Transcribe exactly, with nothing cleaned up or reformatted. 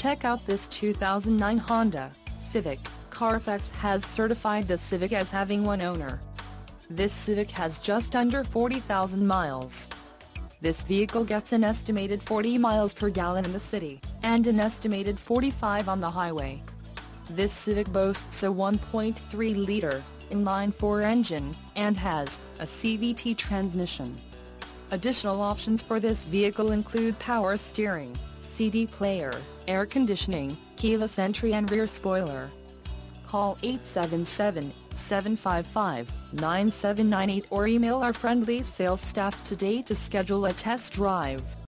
Check out this two thousand nine Honda Civic. Carfax has certified the Civic as having one owner. This Civic has just under forty thousand miles. This vehicle gets an estimated forty miles per gallon in the city, and an estimated forty-five on the highway. This Civic boasts a one point three liter inline-four engine, and has a C V T transmission. Additional options for this vehicle include power steering, C D player, air conditioning, keyless entry and rear spoiler. Call eight seven seven, seven five five, nine seven nine eight or email our friendly sales staff today to schedule a test drive.